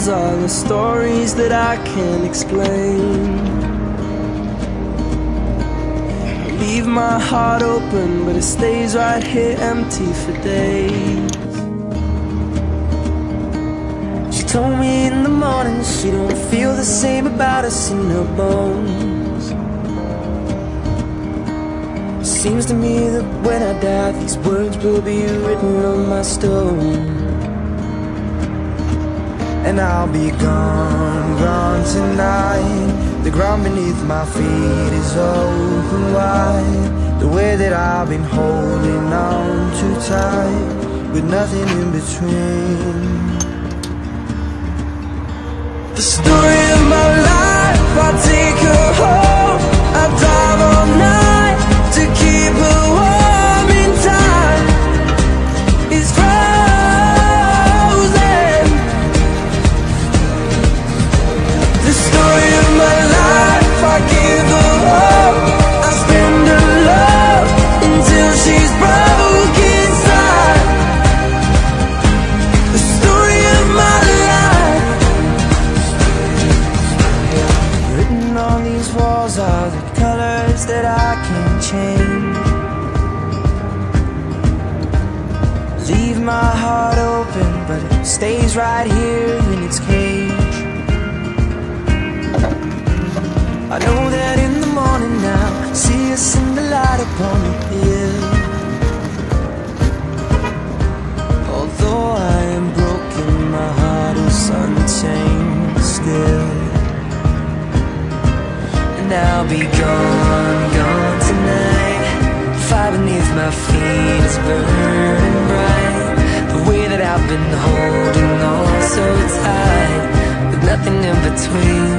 walls are the stories that I can't explain. I leave my heart open, but it stays right here empty for days. She told me in the morning she don't feel the same about us in her bones. Seems to me that when I die, these words will be written on my stone. And I'll be gone, gone tonight. The ground beneath my feet is open wide. The way that I've been holding on too tight, with nothing in between. The story of my life, I take her home. I drive all night to keep her warm in time. It's frozen. The story of my life, I give her hope. I spend her love until she's broke inside. The story of my life. Written on these walls are the colors that I can't change. Leave my heart open, but it stays right here in its cage. I know that in the morning now, see us in the light upon the hill. Although I am broken, my heart is unchained still. And I'll be gone, gone tonight. Fire beneath my feet is burning bright. The way that I've been holding on so tight, with nothing in between.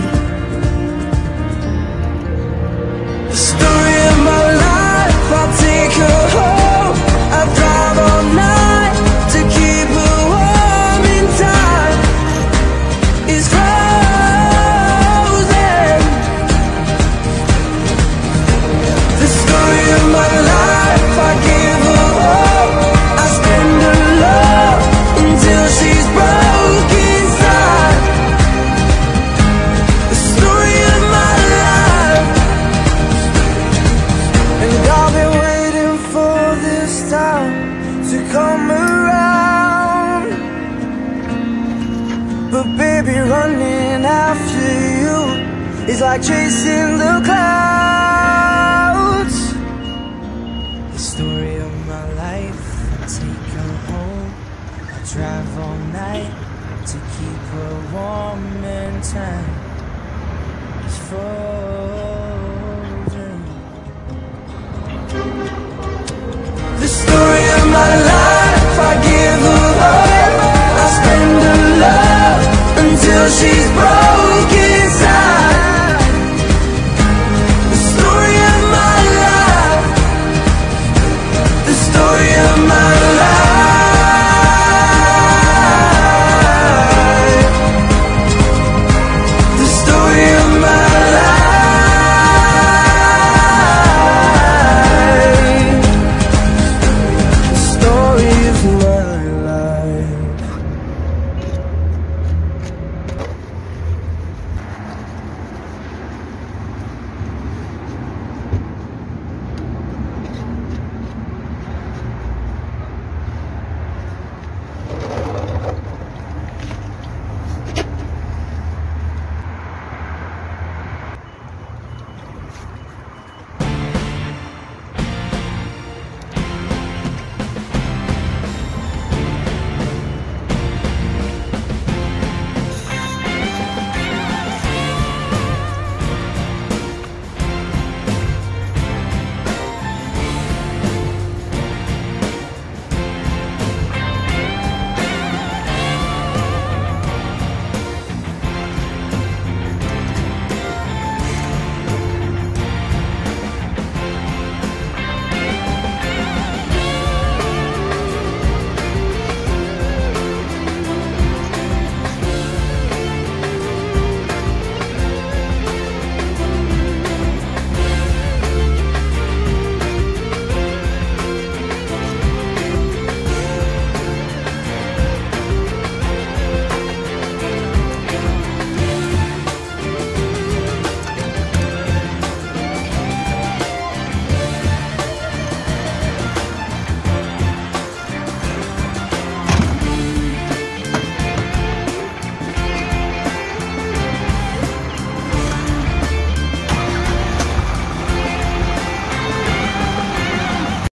The story of my life, I'll take her home. I drive all night to keep her warm in time. It's frozen. The story of my life, I give her hope. I spend her love until she's broke inside. The story of my life. And I've been waiting for this time to come around. But baby, running after you is like chasing the clouds. The story of my life, I take her home. I drive all night to keep her warm in time. It's frozen. The story of my life, I give her hope. I spend her love until she's